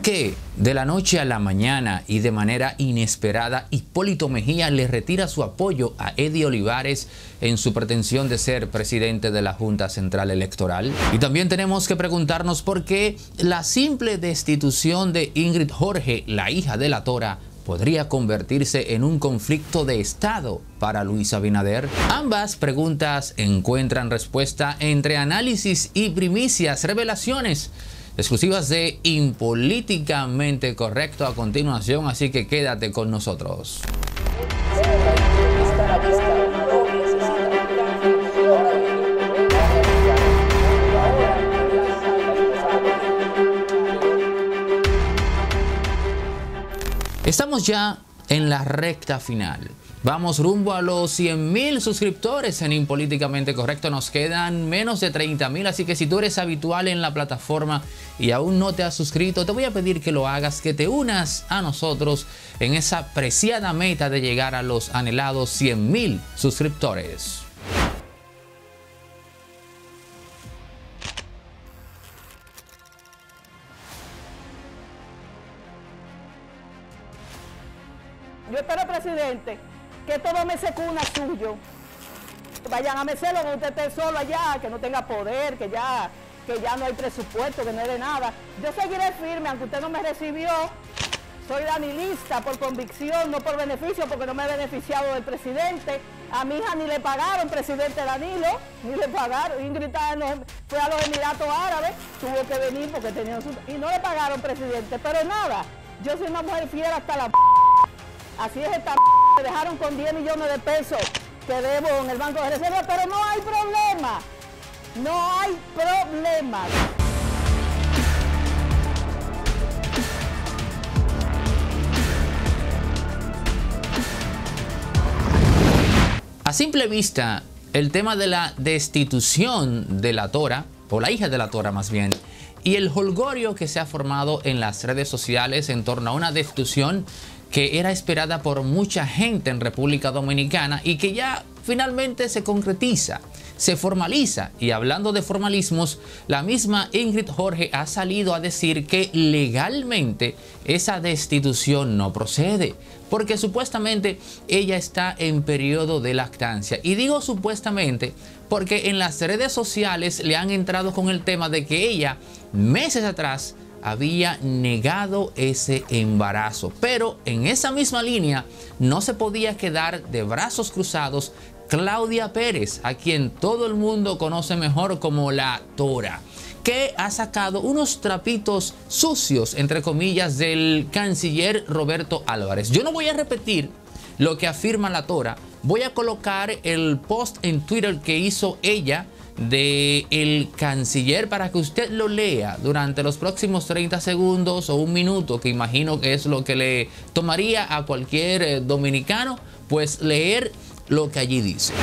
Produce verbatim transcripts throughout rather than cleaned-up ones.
qué de la noche a la mañana y de manera inesperada Hipólito Mejía le retira su apoyo a Eddie Olivares en su pretensión de ser presidente de la Junta Central Electoral? Y también tenemos que preguntarnos por qué la simple destitución de Ingrid Jorge, la hija de la Tora, podría convertirse en un conflicto de Estado para Luis Abinader. Ambas preguntas encuentran respuesta entre análisis y primicias, revelaciones exclusivas de Impolíticamente Correcto a continuación, así que quédate con nosotros. Estamos ya en la recta final. Vamos rumbo a los cien mil suscriptores en Impolíticamente Correcto. Nos quedan menos de treinta mil, así que si tú eres habitual en la plataforma y aún no te has suscrito, te voy a pedir que lo hagas, que te unas a nosotros en esa preciada meta de llegar a los anhelados cien mil suscriptores. Yo espero, presidente, que todo me secuna suyo. Vayan a mecerlo, que usted esté solo allá, que no tenga poder, que ya, que ya no hay presupuesto, que no hay de nada. Yo seguiré firme, aunque usted no me recibió. Soy danilista por convicción, no por beneficio, porque no me he beneficiado del presidente. A mi hija ni le pagaron, presidente Danilo, ni le pagaron. Ingrid fue a los Emiratos Árabes, tuvo que venir porque tenían su... Y no le pagaron, presidente, pero nada. Yo soy una mujer fiel hasta la... Así es esta... Me dejaron con diez millones de pesos que debo en el Banco de Reserva, pero no hay problema. No hay problema. A simple vista, el tema de la destitución de la Tora, o la hija de la Tora más bien, y el jolgorio que se ha formado en las redes sociales en torno a una destitución que era esperada por mucha gente en República Dominicana y que ya finalmente se concretiza, se formaliza. Y hablando de formalismos, la misma Ingrid Jorge ha salido a decir que legalmente esa destitución no procede, porque supuestamente ella está en periodo de lactancia. Y digo supuestamente porque en las redes sociales le han entrado con el tema de que ella, meses atrás, había negado ese embarazo. Pero en esa misma línea no se podía quedar de brazos cruzados Claudia Pérez, a quien todo el mundo conoce mejor como la Tora, que ha sacado unos trapitos sucios, entre comillas, del canciller Roberto Álvarez. Yo no voy a repetir lo que afirma la Tora. Voy a colocar el post en Twitter que hizo ella de el canciller para que usted lo lea durante los próximos treinta segundos o un minuto, que imagino que es lo que le tomaría a cualquier eh, dominicano, pues leer lo que allí dice.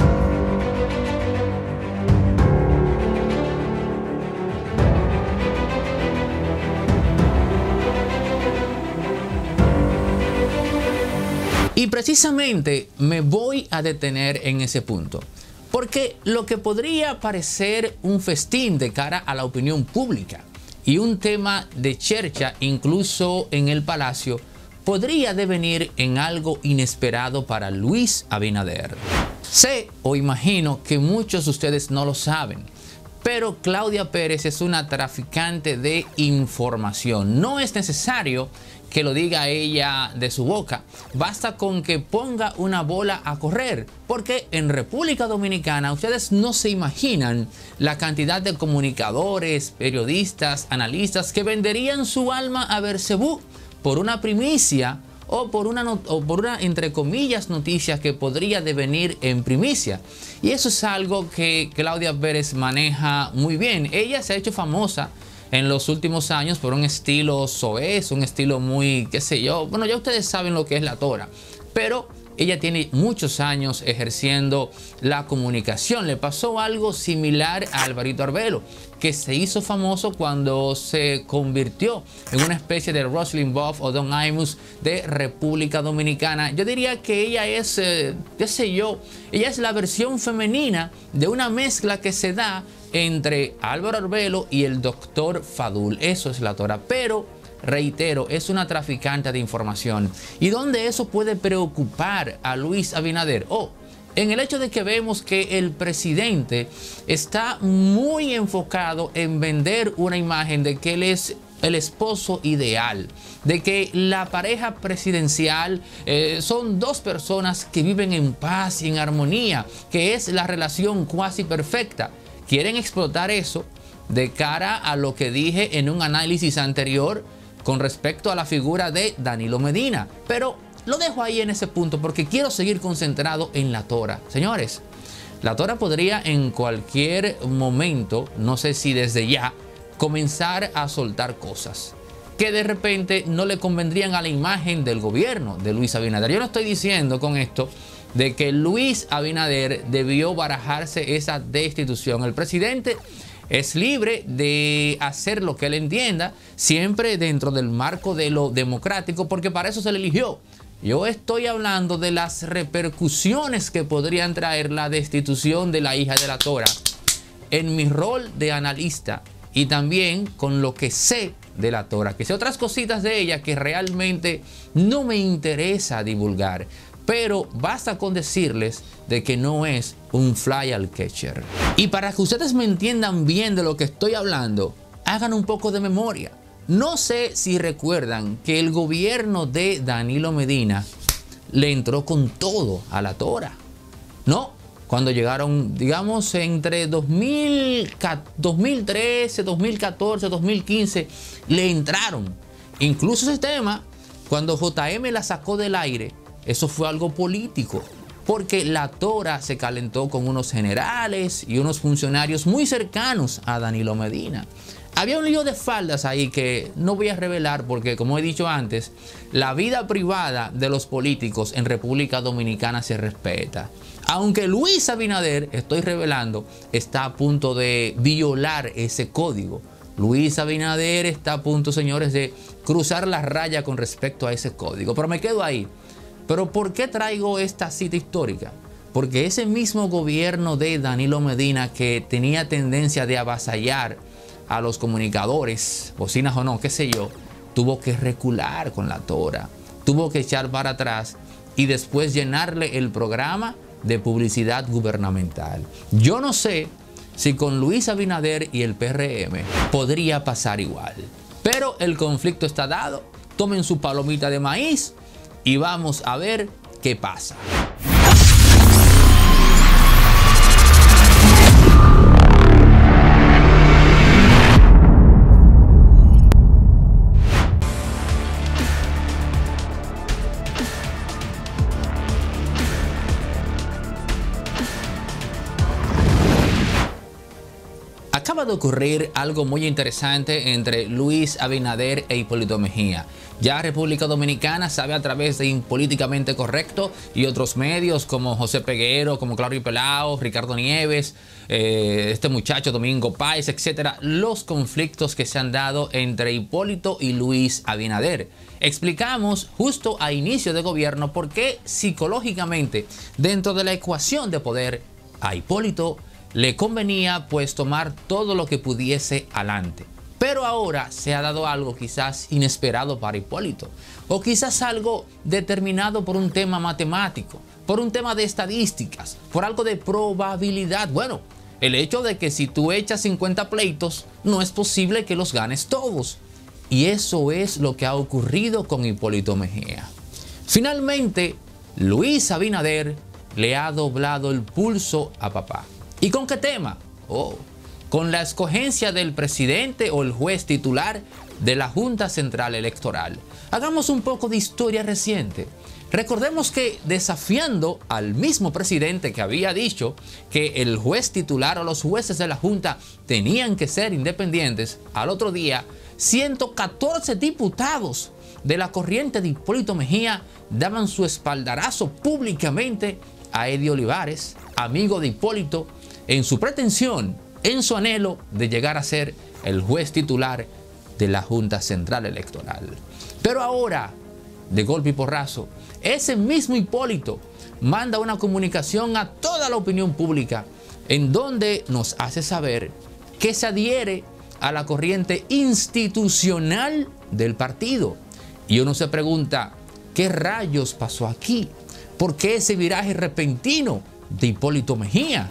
Y precisamente me voy a detener en ese punto, porque lo que podría parecer un festín de cara a la opinión pública y un tema de chercha incluso en el Palacio, podría devenir en algo inesperado para Luis Abinader. Sé o imagino que muchos de ustedes no lo saben, pero Claudia Pérez es una traficante de información. No es necesario que lo diga ella de su boca, basta con que ponga una bola a correr, porque en República Dominicana ustedes no se imaginan la cantidad de comunicadores, periodistas, analistas que venderían su alma a Bersebú por una primicia o por una, o por una entre comillas noticia que podría devenir en primicia. Y eso es algo que Claudia Pérez maneja muy bien. Ella se ha hecho famosa en los últimos años por un estilo soez, un estilo muy, qué sé yo, bueno, ya ustedes saben lo que es la Tora, pero ella tiene muchos años ejerciendo la comunicación. Le pasó algo similar a Alvarito Arbelo, que se hizo famoso cuando se convirtió en una especie de Rush Limbaugh o Don Imus de República Dominicana. Yo diría que ella es, eh, qué sé yo, ella es la versión femenina de una mezcla que se da entre Álvaro Arbelo y el doctor Fadul. Eso es la Tora. Pero reitero, es una traficante de información. ¿Y dónde eso puede preocupar a Luis Abinader? Oh, en el hecho de que vemos que el presidente está muy enfocado en vender una imagen de que él es el esposo ideal, de que la pareja presidencial eh, son dos personas que viven en paz y en armonía, que es la relación cuasi perfecta. Quieren explotar eso de cara a lo que dije en un análisis anterior con respecto a la figura de Danilo Medina. Pero lo dejo ahí en ese punto porque quiero seguir concentrado en la tora. Señores, la tora podría en cualquier momento, no sé si desde ya, comenzar a soltar cosas que de repente no le convendrían a la imagen del gobierno de Luis Abinader. Yo no estoy diciendo con esto de que Luis Abinader debió barajarse esa destitución. El presidente es libre de hacer lo que él entienda, siempre dentro del marco de lo democrático, porque para eso se le eligió. Yo estoy hablando de las repercusiones que podrían traer la destitución de la hija de la tora en mi rol de analista y también con lo que sé de la tora, que sé otras cositas de ella que realmente no me interesa divulgar, pero basta con decirles de que no es un fly al catcher. Y para que ustedes me entiendan bien de lo que estoy hablando, hagan un poco de memoria. No sé si recuerdan que el gobierno de Danilo Medina le entró con todo a la tora, ¿no? Cuando llegaron, digamos, entre dos mil trece, dos mil catorce, dos mil quince, le entraron. Incluso ese tema, cuando J M la sacó del aire, eso fue algo político, porque la tora se calentó con unos generales y unos funcionarios muy cercanos a Danilo Medina. Había un lío de faldas ahí que no voy a revelar porque, como he dicho antes, la vida privada de los políticos en República Dominicana se respeta. Aunque Luis Abinader, estoy revelando, está a punto de violar ese código. Luis Abinader está a punto, señores, de cruzar la raya con respecto a ese código. Pero me quedo ahí. ¿Pero por qué traigo esta cita histórica? Porque ese mismo gobierno de Danilo Medina, que tenía tendencia de avasallar a los comunicadores, bocinas o no, qué sé yo, tuvo que recular con la tora, tuvo que echar para atrás y después llenarle el programa de publicidad gubernamental. Yo no sé si con Luis Abinader y el P R M podría pasar igual, pero el conflicto está dado. Tomen su palomita de maíz y vamos a ver qué pasa. Acaba de ocurrir algo muy interesante entre Luis Abinader e Hipólito Mejía. Ya República Dominicana sabe a través de Impolíticamente Correcto y otros medios como José Peguero, como Claudio Pelao, Ricardo Nieves, eh, este muchacho Domingo Páez, etcétera, los conflictos que se han dado entre Hipólito y Luis Abinader. Explicamos justo a inicio de gobierno por qué psicológicamente dentro de la ecuación de poder a Hipólito le convenía pues tomar todo lo que pudiese adelante. Pero ahora se ha dado algo quizás inesperado para Hipólito, o quizás algo determinado por un tema matemático, por un tema de estadísticas, por algo de probabilidad. Bueno, el hecho de que si tú echas cincuenta pleitos, no es posible que los ganes todos. Y eso es lo que ha ocurrido con Hipólito Mejía. Finalmente, Luis Abinader le ha doblado el pulso a papá. ¿Y con qué tema? Oh, con la escogencia del presidente o el juez titular de la Junta Central Electoral. Hagamos un poco de historia reciente. Recordemos que desafiando al mismo presidente que había dicho que el juez titular o los jueces de la Junta tenían que ser independientes, al otro día ciento catorce diputados de la corriente de Hipólito Mejía daban su espaldarazo públicamente a Eddie Olivares, amigo de Hipólito, en su pretensión, en su anhelo de llegar a ser el juez titular de la Junta Central Electoral. Pero ahora, de golpe y porrazo, ese mismo Hipólito manda una comunicación a toda la opinión pública en donde nos hace saber que se adhiere a la corriente institucional del partido. Y uno se pregunta, ¿qué rayos pasó aquí? ¿Por qué ese viraje repentino de Hipólito Mejía?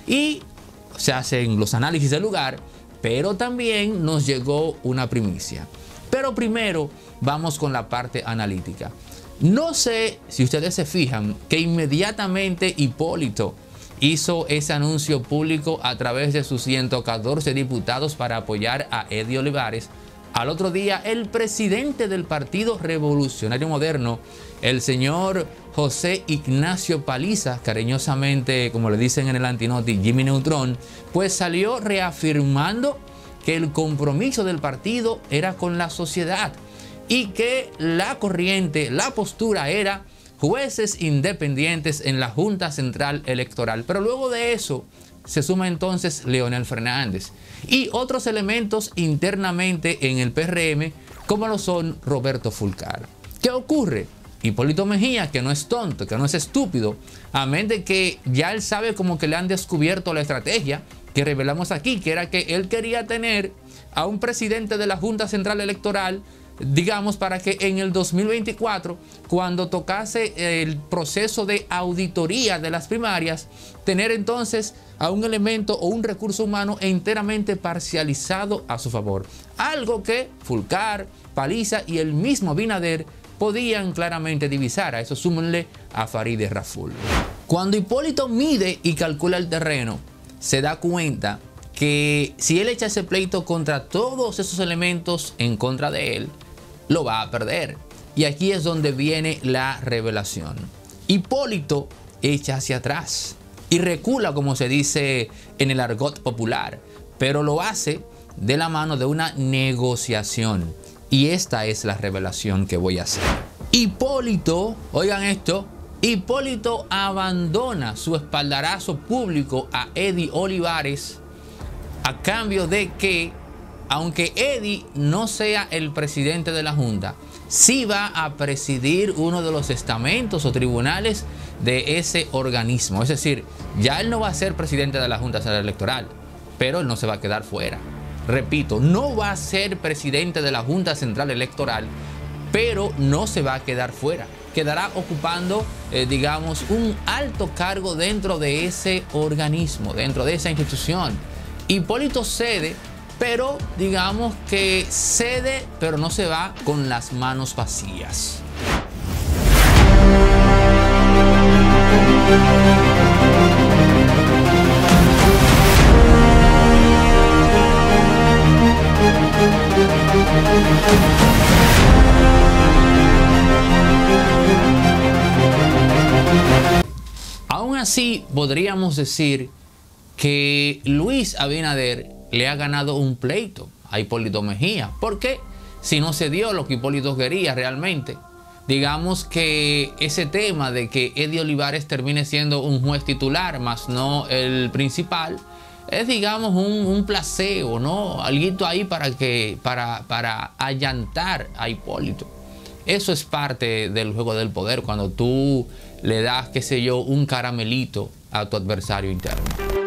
Y se hacen los análisis del lugar, pero también nos llegó una primicia. Pero primero vamos con la parte analítica. No sé si ustedes se fijan que inmediatamente Hipólito hizo ese anuncio público a través de sus ciento catorce diputados para apoyar a Eddie Olivares. Al otro día, el presidente del Partido Revolucionario Moderno, el señor José Ignacio Paliza, cariñosamente, como le dicen en el Antinoti, Jimmy Neutron, pues salió reafirmando que el compromiso del partido era con la sociedad y que la corriente, la postura era jueces independientes en la Junta Central Electoral. Pero luego de eso se suma entonces Leonel Fernández y otros elementos internamente en el P R M, como lo son Roberto Fulcar. ¿Qué ocurre? Hipólito Mejía, que no es tonto, que no es estúpido, amén de que ya él sabe como que le han descubierto la estrategia que revelamos aquí, que era que él quería tener a un presidente de la Junta Central Electoral, digamos, para que en el dos mil veinticuatro, cuando tocase el proceso de auditoría de las primarias, tener entonces a un elemento o un recurso humano enteramente parcializado a su favor. Algo que Fulcar, Paliza y el mismo Abinader podían claramente divisar. A eso súmenle a Farideh Raful. Cuando Hipólito mide y calcula el terreno, se da cuenta que si él echa ese pleito contra todos esos elementos en contra de él, lo va a perder. Y aquí es donde viene la revelación. Hipólito echa hacia atrás y recula, como se dice en el argot popular, pero lo hace de la mano de una negociación. Y esta es la revelación que voy a hacer. Hipólito, oigan esto, Hipólito abandona su espaldarazo público a Eddie Olivares a cambio de que, aunque Eddie no sea el presidente de la Junta, sí va a presidir uno de los estamentos o tribunales de ese organismo. Es decir, ya él no va a ser presidente de la Junta Central Electoral, pero él no se va a quedar fuera. Repito, no va a ser presidente de la Junta Central Electoral, pero no se va a quedar fuera. Quedará ocupando, eh, digamos, un alto cargo dentro de ese organismo, dentro de esa institución. Hipólito cede, pero digamos que cede, pero no se va con las manos vacías. Aún así, podríamos decir que Luis Abinader le ha ganado un pleito a Hipólito Mejía. ¿Por qué? Si no se dio lo que Hipólito quería realmente. Digamos que ese tema de que Eddie Olivares termine siendo un juez titular, más no el principal, es, digamos, un, un placebo, ¿no? Alguito ahí para, que, para, para allantar a Hipólito. Eso es parte del juego del poder, cuando tú le das, qué sé yo, un caramelito a tu adversario interno.